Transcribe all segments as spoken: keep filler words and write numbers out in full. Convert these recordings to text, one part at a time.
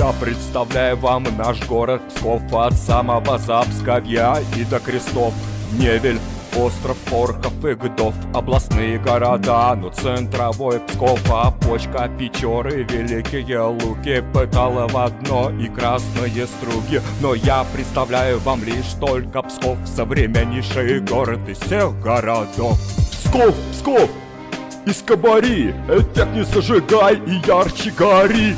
Я представляю вам наш город Псков от самого Запсковья и до Крестов. Невель, остров Орхов и Гдов, областные города, но центровой Псков, Опочка, Печоры, Великие Луки, Пыталово дно и Красные Струги. Но я представляю вам лишь только Псков, современнейший город из всех городов. Псков, Псков! Из Кабари, этих не зажигай и ярче гори.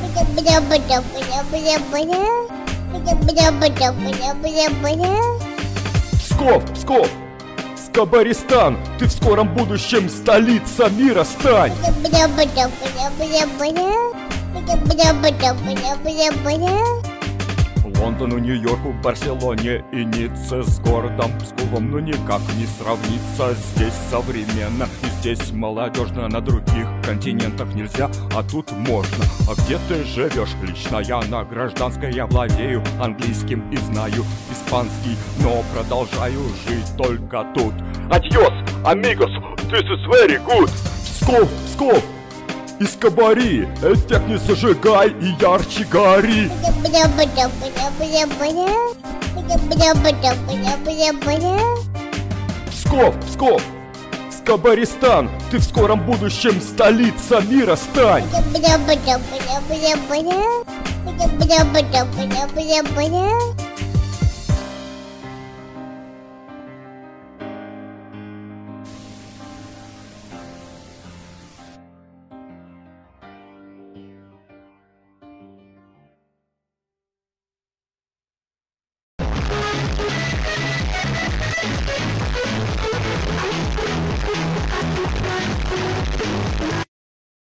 Псков, Псков, Скобаристан, ты в скором будущем столица мира стань. Лондону, Нью-Йорку, Барселоне и Ницце, с городом Псковом ну никак не сравнится. Здесь современно и здесь молодежно, на других континентах нельзя, а тут можно. А где ты живешь? Лично я на гражданской, я владею английским и знаю испанский, но продолжаю жить только тут. Адьос, амигос, this is very good. Псков, Псков! Из Кабари, этих не зажигай и ярче гори. Псков, Псков, Скобаристан, ты в скором будущем столица мира стань.